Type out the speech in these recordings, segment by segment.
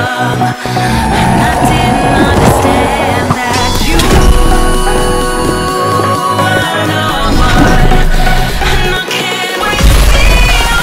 and I didn't understand that you are no one, and I can't wait to see you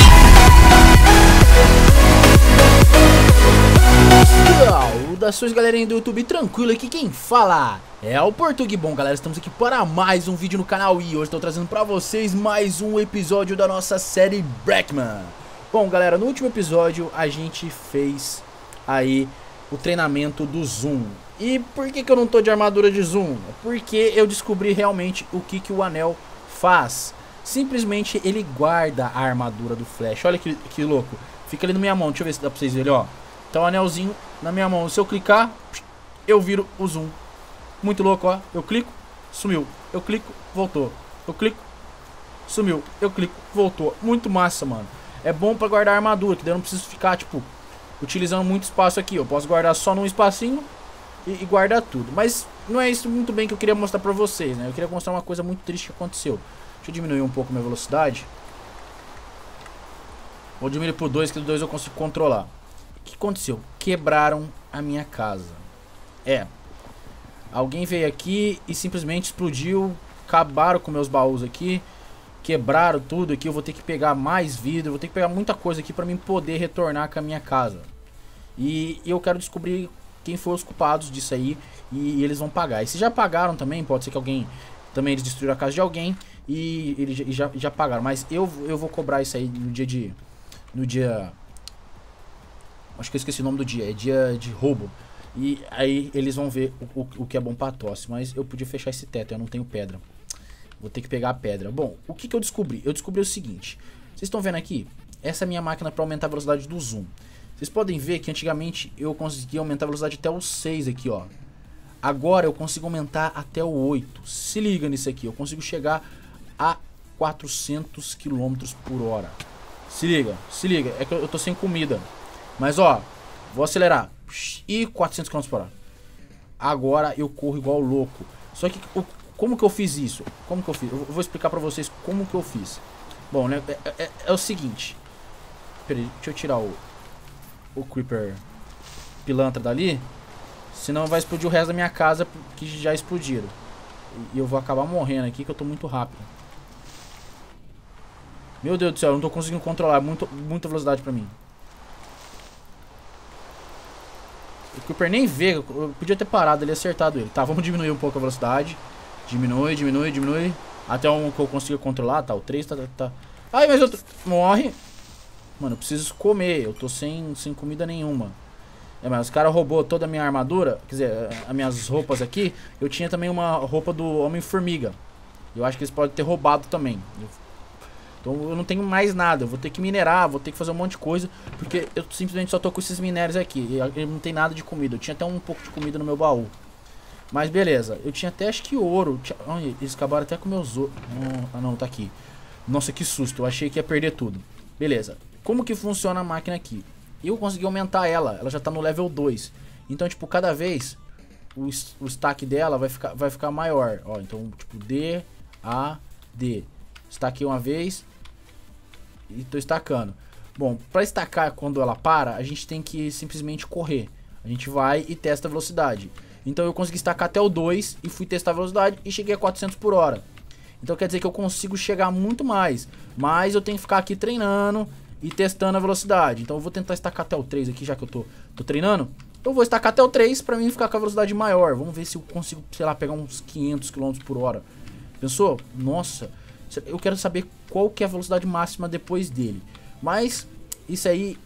again. Saudações, galerinha do YouTube, tranquilo, aqui quem fala é o Português. Bom, galera, estamos aqui para mais um vídeo no canal e hoje estou trazendo para vocês mais um episódio da nossa série Brackman. Bom, galera, no último episódio a gente fez aí o treinamento do Zoom. E por que eu não tô de armadura de Zoom? Porque eu descobri realmente o que o anel faz. Simplesmente ele guarda a armadura do Flash. Olha que louco. Fica ali na minha mão, deixa eu ver se dá pra vocês verem, ó. Tá o anelzinho na minha mão. Se eu clicar, eu viro o zoom. Muito louco, ó. Eu clico, sumiu. Eu clico, voltou. Eu clico, sumiu. Eu clico, voltou. Muito massa, mano. É bom pra guardar a armadura, que daí eu não preciso ficar, tipo, utilizando muito espaço aqui. Eu posso guardar só num espacinho e guardar tudo. Mas não é isso muito bem que eu queria mostrar pra vocês, né? Eu queria mostrar uma coisa muito triste que aconteceu. Deixa eu diminuir um pouco minha velocidade. Vou diminuir pro 2, que o 2 eu consigo controlar. O que aconteceu? Quebraram a minha casa. Alguém veio aqui e simplesmente explodiu. Acabaram com meus baús aqui. Quebraram tudo aqui. Eu vou ter que pegar mais vidro. Vou ter que pegar muita coisa aqui pra mim poder retornar com a minha casa. E eu quero descobrir quem foram os culpados disso aí. E eles vão pagar. E se já pagaram também, pode ser que alguém... Também eles destruíram a casa de alguém. E eles já pagaram. Mas eu vou cobrar isso aí no dia... Acho que eu esqueci o nome do dia. É dia de roubo. E aí eles vão ver o que é bom pra tosse. Mas eu podia fechar esse teto. Eu não tenho pedra. Vou ter que pegar a pedra. Bom, o que eu descobri? Eu descobri o seguinte. Vocês estão vendo aqui? Essa é a minha máquina pra aumentar a velocidade do zoom. Vocês podem ver que antigamente eu conseguia aumentar a velocidade até o 6 aqui, ó. Agora eu consigo aumentar até o 8. Se liga nisso aqui. Eu consigo chegar a 400 km por hora. Se liga, se liga. É que eu tô sem comida. Mas ó, vou acelerar. E 400 km por hora. Agora eu corro igual louco. Só que como que eu fiz isso? Como que eu fiz? Eu vou explicar pra vocês como que eu fiz. Bom, né? É o seguinte. Pera aí, deixa eu tirar o Creeper pilantra dali. Senão vai explodir o resto da minha casa, que já explodiram. E eu vou acabar morrendo aqui, que eu tô muito rápido. Meu Deus do céu, eu não tô conseguindo controlar. Muita velocidade pra mim. O Creeper nem vê, eu podia ter parado ali e acertado ele. Tá, vamos diminuir um pouco a velocidade. Diminui. Até um que eu consiga controlar, tá, o 3 tá. Ai, mas eu morre. Mano, eu preciso comer, eu tô sem comida nenhuma. Mas os caras roubou toda a minha armadura. Quer dizer, as minhas roupas aqui. Eu tinha também uma roupa do Homem-Formiga. Eu acho que eles podem ter roubado também. Então eu não tenho mais nada, eu vou ter que minerar, vou ter que fazer um monte de coisa. Porque eu simplesmente só tô com esses minérios aqui. E não tem nada de comida, eu tinha até um pouco de comida no meu baú. Mas beleza, eu tinha até acho que ouro. Eles acabaram até com meus ouro. Ah não, tá aqui. Nossa, que susto, eu achei que ia perder tudo. Beleza, como que funciona a máquina aqui? Eu consegui aumentar ela já tá no level 2. Então tipo, cada vez o stack dela vai ficar maior. Ó, então tipo D, A, D. Estaquei uma vez e tô estacando. Bom, pra estacar quando ela para, a gente tem que simplesmente correr. A gente vai e testa a velocidade. Então eu consegui estacar até o 2 e fui testar a velocidade e cheguei a 400 por hora. Então quer dizer que eu consigo chegar muito mais. Mas eu tenho que ficar aqui treinando e testando a velocidade. Então eu vou tentar estacar até o 3 aqui, já que eu tô treinando. Eu vou estacar até o 3 pra mim ficar com a velocidade maior. Vamos ver se eu consigo, sei lá, pegar uns 500 km por hora. Pensou? Nossa... Eu quero saber qual que é a velocidade máxima depois dele. Mas isso aí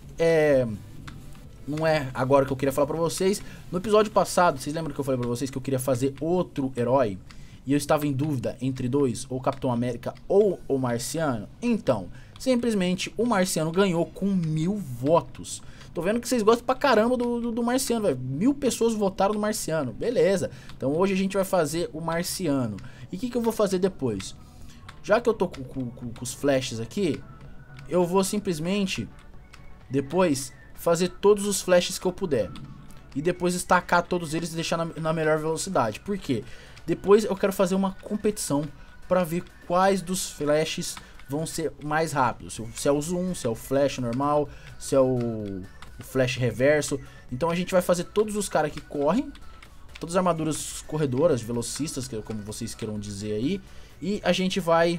não é agora que eu queria falar pra vocês. No episódio passado, vocês lembram que eu falei pra vocês que eu queria fazer outro herói? E eu estava em dúvida entre dois, ou o Capitão América ou o Marciano. Então, simplesmente o Marciano ganhou com 1000 votos. Tô vendo que vocês gostam pra caramba do Marciano, velho. 1000 pessoas votaram no Marciano. Beleza. Então hoje a gente vai fazer o Marciano. E o que eu vou fazer depois? Já que eu tô com os flashes aqui, eu vou simplesmente depois fazer todos os flashes que eu puder. E depois estacar todos eles e deixar na melhor velocidade. Por quê? Depois eu quero fazer uma competição pra ver quais dos flashes vão ser mais rápidos. Se é o zoom, se é o flash normal, se é o flash reverso. Então a gente vai fazer todos os caras que correm, todas as armaduras corredoras, velocistas, como vocês queiram dizer aí. E a gente vai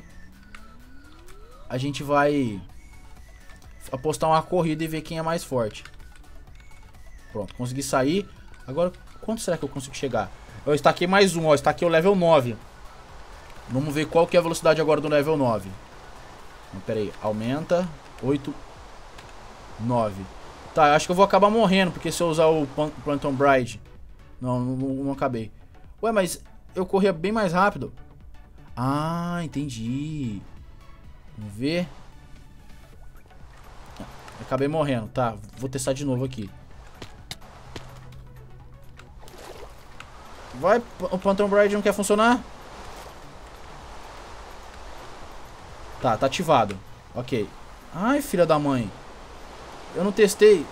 apostar uma corrida e ver quem é mais forte. Pronto, consegui sair. Agora, quanto será que eu consigo chegar? Eu estaquei mais um, ó, estaquei o level 9. Vamos ver qual que é a velocidade agora do level 9. Pera aí, aumenta. 8, 9. Tá, acho que eu vou acabar morrendo, porque se eu usar o Phantom Bride... Não acabei. Ué, mas eu corria bem mais rápido. Ah, entendi. Vamos ver. Acabei morrendo, tá. Vou testar de novo aqui. Vai, o Phantom Bride não quer funcionar? Tá ativado. Ok. Ai, filha da mãe. Eu não testei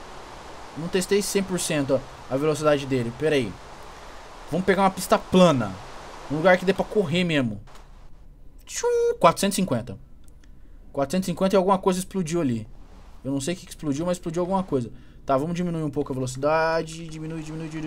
100%, ó, a velocidade dele. Pera aí. Vamos pegar uma pista plana. Um lugar que dê pra correr mesmo. 450. 450 e alguma coisa explodiu ali. Eu não sei o que explodiu, mas explodiu alguma coisa. Tá, vamos diminuir um pouco a velocidade. Diminui.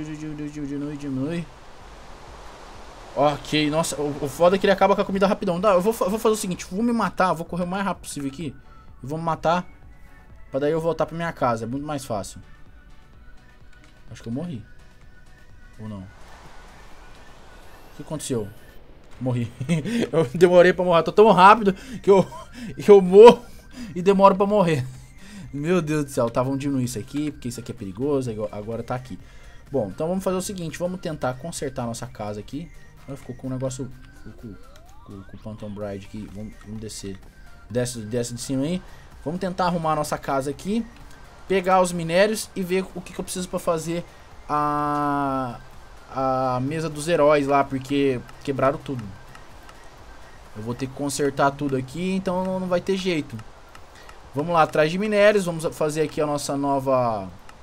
Ok, nossa, o foda é que ele acaba com a comida rapidão. Tá, eu vou fazer o seguinte, vou me matar, vou correr o mais rápido possível aqui. E vou me matar, pra daí eu voltar pra minha casa, é muito mais fácil. Acho que eu morri. Ou não? O que aconteceu? Morri. Eu demorei pra morrer, tô tão rápido que eu morro e demoro pra morrer. Meu Deus do céu, tá, vamos diminuir isso aqui, porque isso aqui é perigoso, agora tá aqui. Bom, então vamos fazer o seguinte, vamos tentar consertar a nossa casa aqui. Ficou com um negócio, com o Phantom Bride aqui, vamos descer. Desce de cima aí. Vamos tentar arrumar a nossa casa aqui, pegar os minérios e ver o que eu preciso pra fazer a mesa dos heróis lá, porque quebraram tudo. Eu vou ter que consertar tudo aqui, então não vai ter jeito. Vamos lá, atrás de minérios, vamos fazer aqui a nossa nova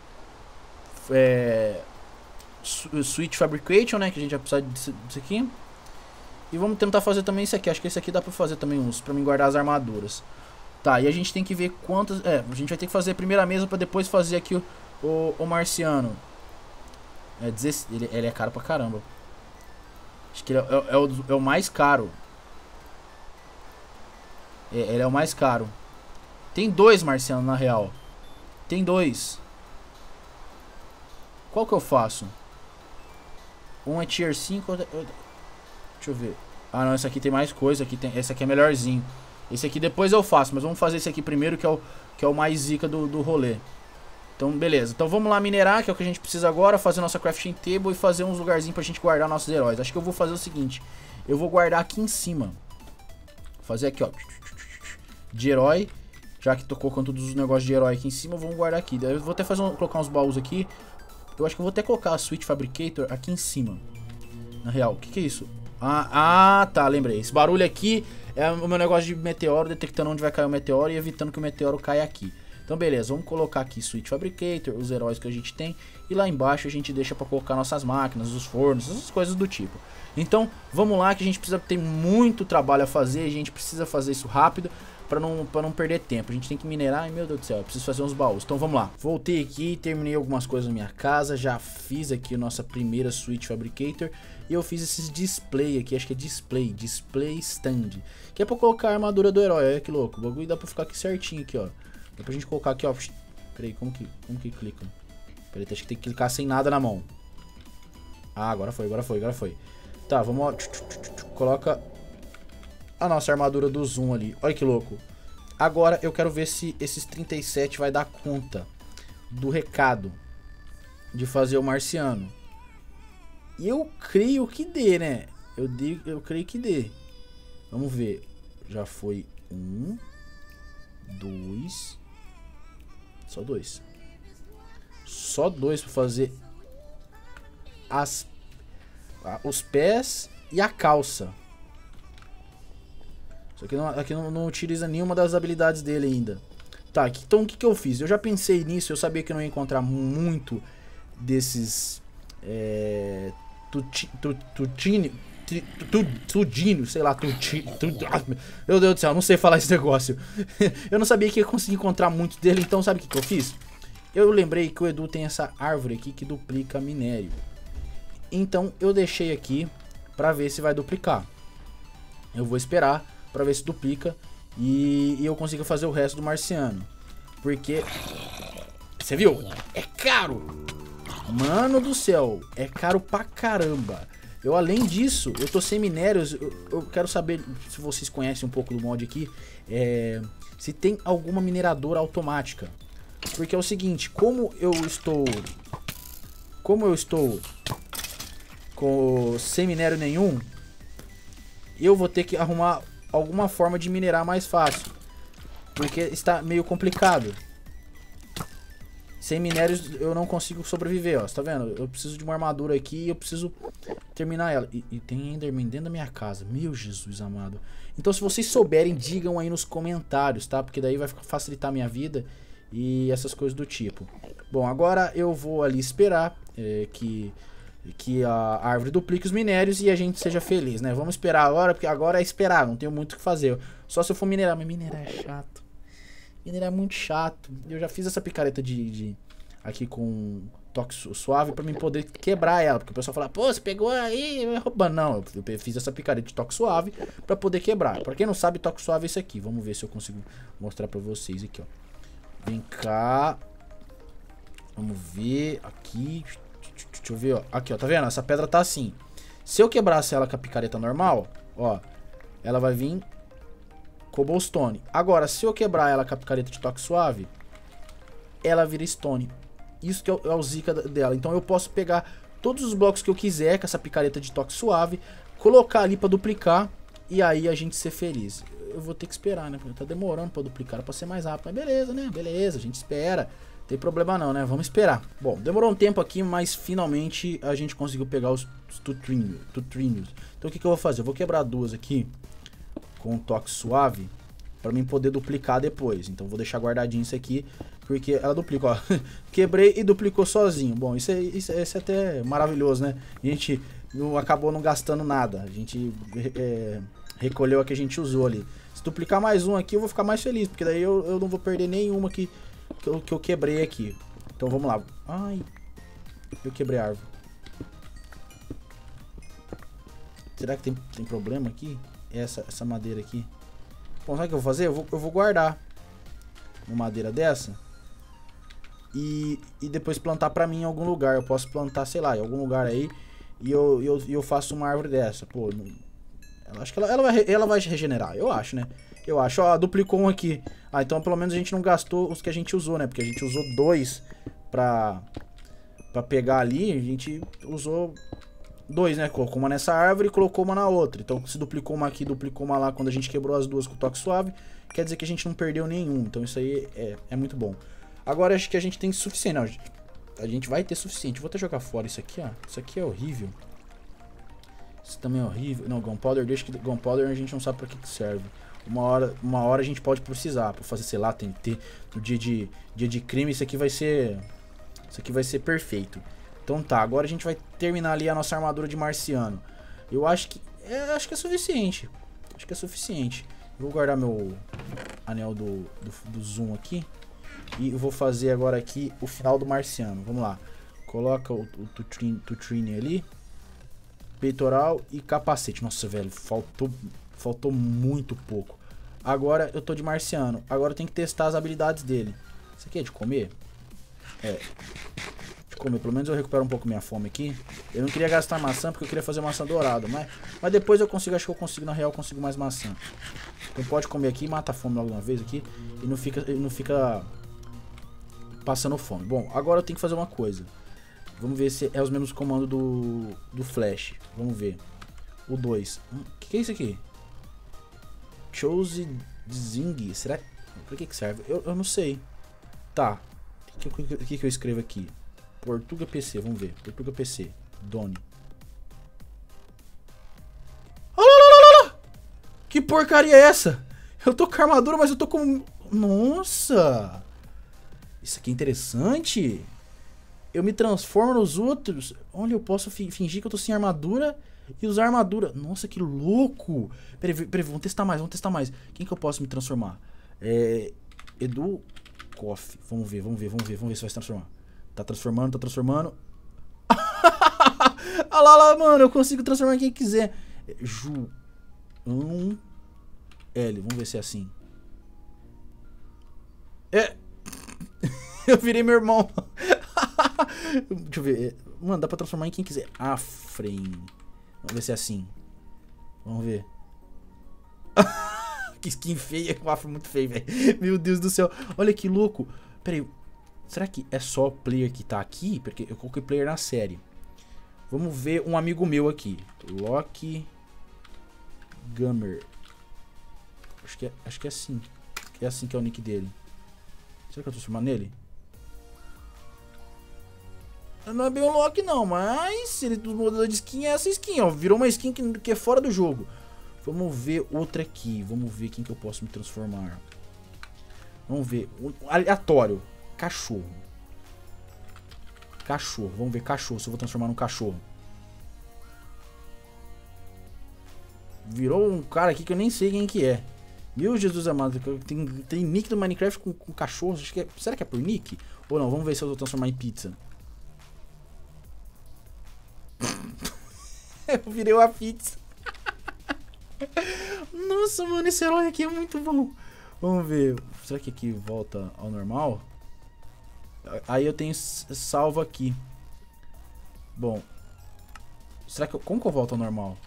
Switch Fabrication, né, que a gente vai precisar disso aqui. E vamos tentar fazer também isso aqui, acho que esse aqui dá pra fazer também uns, pra mim guardar as armaduras. Tá, e a gente tem que ver quantas, a gente vai ter que fazer a primeira mesa pra depois fazer aqui o marciano. Ele é caro pra caramba. Acho que ele é o mais caro. Ele é o mais caro. Tem dois marcianos na real. Tem dois. Qual que eu faço? Um é tier 5. Deixa eu ver. Ah não, esse aqui tem mais coisa. Esse aqui é melhorzinho. Esse aqui depois eu faço. Mas vamos fazer esse aqui primeiro, que é o mais zica do rolê. Então beleza. Então vamos lá minerar, que é o que a gente precisa agora. Fazer nossa crafting table e fazer uns lugarzinhos pra gente guardar nossos heróis. Acho que eu vou fazer o seguinte. Eu vou guardar aqui em cima. Vou fazer aqui, ó. De herói. Já que tô colocando todos os negócios de herói aqui em cima, vamos guardar aqui. Daí eu vou até colocar uns baús aqui. Eu acho que eu vou até colocar a Switch Fabricator aqui em cima. Na real, o que é isso? Ah, tá, lembrei. Esse barulho aqui é o meu negócio de meteoro, detectando onde vai cair o meteoro e evitando que o meteoro caia aqui. Então beleza, vamos colocar aqui Switch Fabricator, os heróis que a gente tem. E lá embaixo a gente deixa pra colocar nossas máquinas, os fornos, essas coisas do tipo. Então vamos lá, que a gente precisa ter muito trabalho a fazer. A gente precisa fazer isso rápido pra não perder tempo. A gente tem que minerar. Ai meu Deus do céu, eu preciso fazer uns baús. Então vamos lá, voltei aqui, terminei algumas coisas na minha casa. Já fiz aqui a nossa primeira Switch Fabricator. E eu fiz esses display aqui, acho que é display stand, que é pra colocar a armadura do herói. Olha que louco, o bagulho dá pra ficar aqui certinho aqui, ó. Dá pra gente colocar aqui, ó. Peraí, como que clica? Peraí, acho que tem que clicar sem nada na mão. Ah, agora foi. Tá, vamos, ó. Coloca a nossa armadura do zoom ali. Olha que louco. Agora eu quero ver se esses 37 vai dar conta do recado de fazer o marciano. E eu creio que dê, né? Eu creio que dê. Vamos ver. Já foi 1, 2. Só 2. Só 2 pra fazer os pés e a calça. Só que aqui não utiliza nenhuma das habilidades dele ainda. Tá, então o que eu fiz? Eu já pensei nisso, eu sabia que eu não ia encontrar muito desses tudinho, sei lá, meu Deus do céu, não sei falar esse negócio. Eu não sabia que ia conseguir encontrar muito dele, então sabe o que eu fiz? Eu lembrei que o Edu tem essa árvore aqui que duplica minério. Então eu deixei aqui pra ver se vai duplicar. Eu vou esperar pra ver se duplica e eu consigo fazer o resto do marciano. Porque... Você viu? É caro! Mano do céu, é caro pra caramba. Eu, além disso, eu tô sem minérios. Eu quero saber se vocês conhecem um pouco do mod aqui. Se tem alguma mineradora automática. Porque é o seguinte, como eu estou sem minério nenhum, eu vou ter que arrumar alguma forma de minerar mais fácil. Porque está meio complicado. Sem minérios eu não consigo sobreviver, ó. Você tá vendo? Eu preciso de uma armadura aqui e eu preciso terminar ela. E tem Enderman dentro da minha casa. Meu Jesus amado. Então se vocês souberem, digam aí nos comentários, tá? Porque daí vai facilitar a minha vida e essas coisas do tipo. Bom, agora eu vou ali esperar que a árvore duplique os minérios e a gente seja feliz, né? Vamos esperar agora, porque agora é esperar, não tenho muito o que fazer. Só se eu for minerar, mas minerar é chato. Minerar é muito chato. Eu já fiz essa picareta aqui com toque suave pra mim poder quebrar ela. Porque o pessoal fala, pô, você pegou aí, roubando. Não, eu fiz essa picareta de toque suave pra poder quebrar. Pra quem não sabe, toque suave é isso aqui. Vamos ver se eu consigo mostrar pra vocês aqui, ó. Vem cá. Vamos ver aqui. Deixa eu ver, ó. Aqui, ó, tá vendo? Essa pedra tá assim. Se eu quebrasse ela com a picareta normal, ó, ela vai vir cobblestone. Agora, se eu quebrar ela com a picareta de toque suave, ela vira stone. Isso que é o zica dela. Então eu posso pegar todos os blocos que eu quiser com essa picareta de toque suave, colocar ali pra duplicar e aí a gente ser feliz. Eu vou ter que esperar, né? Porque tá demorando pra duplicar, pra ser mais rápido. Mas beleza, né? Beleza, a gente espera. Não tem problema não, né? Vamos esperar. Bom, demorou um tempo aqui, mas finalmente a gente conseguiu pegar os tutrinhos. Então o que eu vou fazer? Eu vou quebrar duas aqui com um toque suave pra mim poder duplicar depois. Então vou deixar guardadinho isso aqui, porque ela duplica, ó. Quebrei e duplicou sozinho. Bom, isso é até maravilhoso, né? A gente acabou não gastando nada. A gente recolheu a que a gente usou ali. Se duplicar mais um aqui eu vou ficar mais feliz, porque daí eu não vou perder nenhuma que eu quebrei aqui. Então vamos lá. Ai, eu quebrei a árvore. Será que tem problema aqui? Essa madeira aqui. Bom, sabe o que eu vou fazer? Eu vou guardar uma madeira dessa e depois plantar pra mim em algum lugar. Eu posso plantar, sei lá, em algum lugar aí e eu faço uma árvore dessa. Pô, acho que ela vai regenerar, eu acho, né? Eu acho, ó, duplicou um aqui. Ah, então pelo menos a gente não gastou os que a gente usou, né? Porque a gente usou dois pra pegar ali, a gente usou dois, né? Colocou uma nessa árvore e colocou uma na outra. Então se duplicou uma aqui, duplicou uma lá quando a gente quebrou as duas com o toque suave, quer dizer que a gente não perdeu nenhum. Então isso aí é muito bom. Agora acho que a gente tem suficiente. Não, a gente vai ter suficiente. Vou até jogar fora isso aqui, ó. Isso aqui é horrível. Isso também é horrível. Não, Gunpowder, deixa que Gunpowder a gente não sabe pra que serve. Uma hora a gente pode precisar pra fazer, sei lá, TNT. No dia de crime isso aqui vai ser perfeito. Então tá, agora a gente vai terminar ali a nossa armadura de marciano. Eu acho que é suficiente. Acho que é suficiente. Vou guardar meu anel do zoom aqui. E eu vou fazer agora aqui o final do marciano. Vamos lá. Coloca o tutrine ali. Peitoral e capacete. Nossa, velho, faltou muito pouco. Agora eu tô de marciano. Agora eu tenho que testar as habilidades dele. Isso aqui é de comer? É. De comer. Pelo menos eu recupero um pouco minha fome aqui. Eu não queria gastar maçã porque eu queria fazer maçã dourada. Mas depois eu consigo, acho que eu consigo, na real, eu consigo mais maçã. Então pode comer aqui e mata a fome logo uma vez aqui. E não fica passando fome. Bom, agora eu tenho que fazer uma coisa. Vamos ver se é os mesmos comandos do Flash. Vamos ver. O 2. O que é isso aqui? Chose Zing. Será? Pra que serve? Eu não sei. Tá. O que eu escrevo aqui? Portuga PC. Vamos ver. Portuga PC. Doni. Que porcaria é essa? Eu tô com armadura, mas eu tô com... Nossa! Isso aqui é interessante. Eu me transformo nos outros. Olha, eu posso fingir que eu tô sem armadura e usar armadura. Nossa, que louco. Peraí, vamos testar mais, Quem que eu posso me transformar? Edu Coffee. Vamos ver se vai se transformar. Tá transformando. Olha lá, mano, eu consigo transformar quem quiser. João L, vamos ver se é assim. Eu virei meu irmão. Deixa eu ver. Mano, dá pra transformar em quem quiser. Afren. Vamos ver se é assim. Vamos ver. Que skin feia. O Afren é muito feio, velho. Meu Deus do céu. Olha que louco. Pera aí. Será que é só o player que tá aqui? Porque eu coloquei player na série. Vamos ver um amigo meu aqui. Loki Gamer. Acho que é assim. É assim que é o nick dele. Será que eu tô transformando nele? Não é bem o Loki não, mas ele do modelo de skin é essa skin, ó. Virou uma skin que é fora do jogo. Vamos ver outra aqui. Vamos ver quem que eu posso me transformar. Vamos ver. Aleatório. Cachorro. Vamos ver cachorro. Se eu vou transformar num cachorro. Virou um cara aqui que eu nem sei quem que é. Meu Jesus amado. Tem nick do Minecraft com cachorro. Acho que será que é por nick? Ou não? Vamos ver se eu vou transformar em pizza. Eu virei uma pizza. Nossa, mano, esse herói aqui é muito bom. Vamos ver. Será que aqui volta ao normal? Aí eu tenho salvo aqui. Bom. Será que como que eu volto ao normal?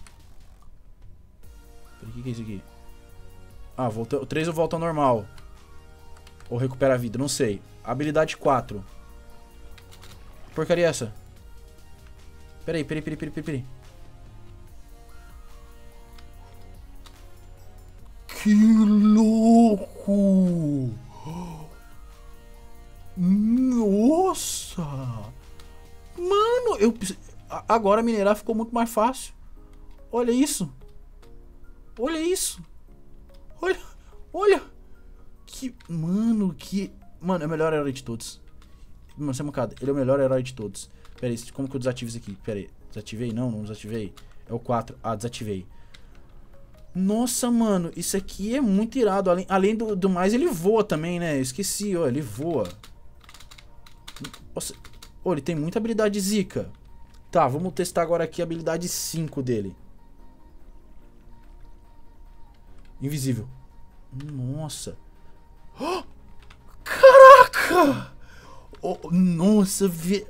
O que é isso aqui? Ah, o 3 eu volto ao normal. Ou recupera a vida, não sei. Habilidade 4. Que porcaria é essa? Peraí. Que louco! Nossa! Mano, agora minerar ficou muito mais fácil. Olha isso. Olha. Mano, é o melhor herói de todos. Mano, você é mancada. Ele é o melhor herói de todos. Pera aí, como que eu desativo isso aqui? Pera aí. Desativei? Não desativei. É o 4. Ah, desativei. Nossa, mano. Isso aqui é muito irado. Além do mais, ele voa também, né? Eu esqueci, ó. Ele voa. Nossa. Oh, ele tem muita habilidade zica. Tá, vamos testar agora aqui a habilidade 5 dele. Invisível. Nossa. Oh, caraca! Oh, nossa,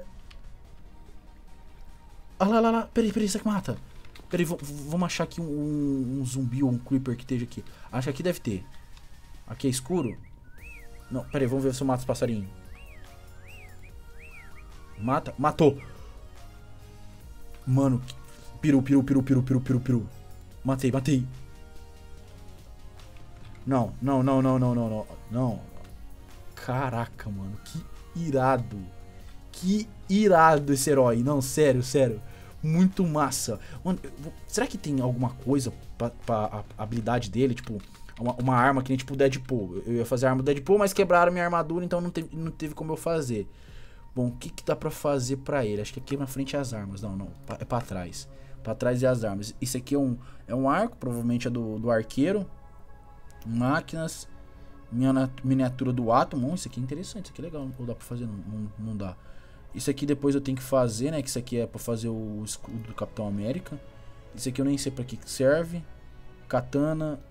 Ah lá. Peraí, isso aqui mata. Peraí, vamos achar aqui um zumbi ou um creeper que esteja aqui. Acho que aqui deve ter. Aqui é escuro? Não, peraí, vamos ver se eu mato os passarinhos. Mata? Matou. Mano, peru. Matei. Não. Caraca, mano, que irado esse herói. Não, sério. Muito massa. Mano, será que tem alguma coisa pra habilidade dele? Tipo, uma arma que nem tipo Deadpool. Eu ia fazer a arma do Deadpool, mas quebraram minha armadura, então não teve como eu fazer. Bom, o que dá pra fazer pra ele? Acho que aqui na frente é as armas. Não, é pra trás. Pra trás é as armas. Isso aqui é um arco, provavelmente é do arqueiro. Máquinas. Miniatura do átomo. Isso aqui é interessante, isso aqui é legal. Ou dá pra fazer? Não dá. Isso aqui depois eu tenho que fazer, né? Que isso aqui é pra fazer o escudo do Capitão América. Isso aqui eu nem sei pra que serve. Katana.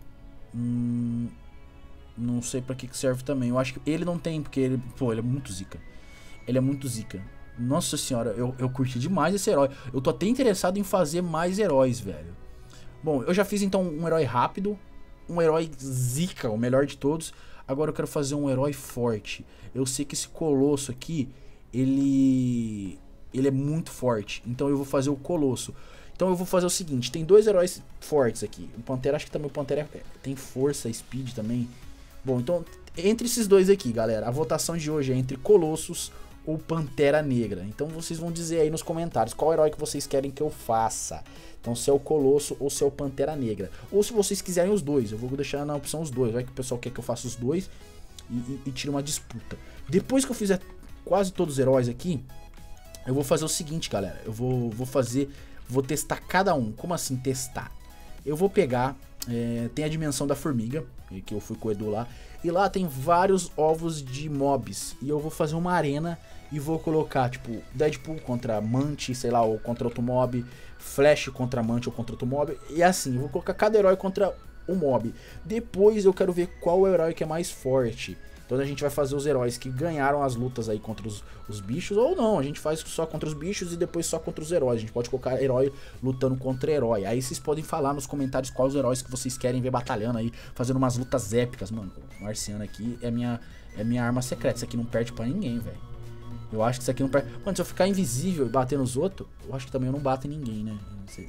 Não sei pra que serve também. Eu acho que ele não tem, porque ele é muito zica. Ele é muito zica. Nossa senhora, eu curti demais esse herói. Eu tô até interessado em fazer mais heróis, velho. Bom, eu já fiz então um herói rápido. Um herói zica, o melhor de todos. Agora eu quero fazer um herói forte. Eu sei que esse Colosso aqui, ele é muito forte. Então eu vou fazer o Colosso. Então eu vou fazer o seguinte, tem dois heróis fortes aqui. O Pantera, acho que também o Pantera tem força, speed também. Bom, então entre esses dois aqui, galera, a votação de hoje é entre Colossus ou Pantera Negra. Então vocês vão dizer aí nos comentários qual herói que vocês querem que eu faça. Então se é o Colosso ou se é o Pantera Negra. Ou se vocês quiserem os dois, eu vou deixar na opção os dois. Vai que o pessoal quer que eu faça os dois e tire uma disputa. Depois que eu fizer quase todos os heróis aqui, eu vou fazer o seguinte, galera. Eu vou testar cada um. Como assim testar? Eu vou pegar, tem a dimensão da formiga, que eu fui com o Edu lá. E lá tem vários ovos de mobs. E eu vou fazer uma arena e vou colocar, tipo, Deadpool contra Mantis, sei lá, ou contra outro mob. Flash contra Mantis ou contra outro mob. E assim, eu vou colocar cada herói contra um mob. Depois eu quero ver qual é o herói que é mais forte. Então a gente vai fazer os heróis que ganharam as lutas aí contra os bichos, ou não, a gente faz só contra os bichos e depois só contra os heróis. A gente pode colocar herói lutando contra herói. Aí vocês podem falar nos comentários quais os heróis que vocês querem ver batalhando aí, fazendo umas lutas épicas. Mano, o Marciano aqui é minha arma secreta, isso aqui não perde pra ninguém, velho. Eu acho que isso aqui não perde... Mano, se eu ficar invisível e bater nos outros, eu acho que também eu não bato em ninguém, né?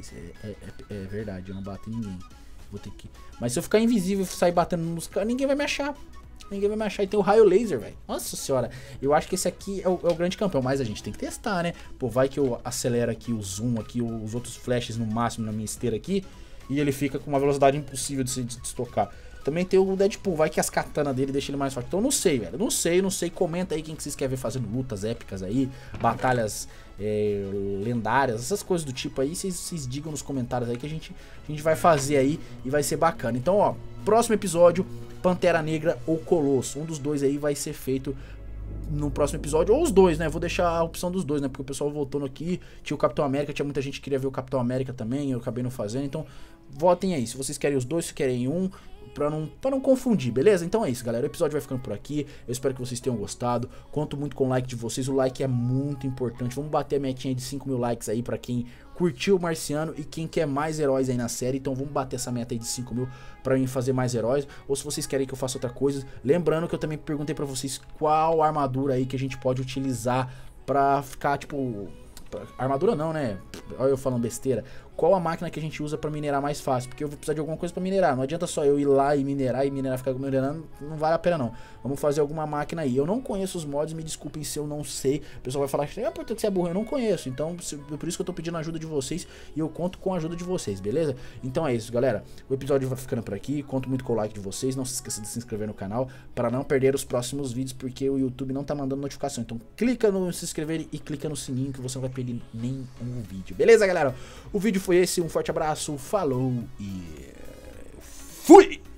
É verdade, eu não bato em ninguém. Vou ter que... Mas se eu ficar invisível e sair batendo nos caras, ninguém vai me achar. Ninguém vai me achar. E tem o raio laser, velho. Nossa senhora. Eu acho que esse aqui é o grande campeão. Mas a gente tem que testar, né? Pô, vai que eu acelero aqui o zoom aqui, os outros flashes no máximo na minha esteira aqui. E ele fica com uma velocidade impossível de se destocar. Também tem o Deadpool. Vai que as katanas dele deixam ele mais forte. Então eu não sei, velho. Não sei. Comenta aí quem que vocês querem ver fazendo lutas épicas aí. Batalhas lendárias. Essas coisas do tipo aí. Vocês digam nos comentários aí que a gente vai fazer aí. E vai ser bacana. Então, ó. Próximo episódio. Pantera Negra ou Colosso. Um dos dois aí vai ser feito no próximo episódio. Ou os dois, né? Vou deixar a opção dos dois, né? Porque o pessoal voltou aqui. Tinha o Capitão América. Tinha muita gente que queria ver o Capitão América também. Eu acabei não fazendo. Então, votem aí. Se vocês querem os dois, se querem um. Pra não confundir, beleza? Então é isso, galera. O episódio vai ficando por aqui. Eu espero que vocês tenham gostado. Conto muito com o like de vocês. O like é muito importante. Vamos bater a metinha de 5 mil likes aí pra quem curtiu o Marciano e quem quer mais heróis aí na série. Então vamos bater essa meta aí de 5 mil pra mim fazer mais heróis. Ou se vocês querem que eu faça outra coisa. Lembrando que eu também perguntei pra vocês qual armadura aí que a gente pode utilizar pra ficar, tipo... Armadura não, né? Olha eu falando besteira. Qual a máquina que a gente usa pra minerar mais fácil? Porque eu vou precisar de alguma coisa pra minerar. Não adianta só eu ir lá e minerar ficar minerando. Não vale a pena não. Vamos fazer alguma máquina aí. Eu não conheço os mods, me desculpem se eu não sei. O pessoal vai falar que por que você é burro? Eu não conheço. Então, por isso que eu tô pedindo a ajuda de vocês. E eu conto com a ajuda de vocês, beleza? Então é isso, galera. O episódio vai ficando por aqui. Conto muito com o like de vocês. Não se esqueça de se inscrever no canal para não perder os próximos vídeos, porque o YouTube não tá mandando notificação. Então clica no se inscrever e clica no sininho que você não vai perder nenhum vídeo. Beleza, galera? O vídeo foi esse. Um forte abraço. Falou e... fui!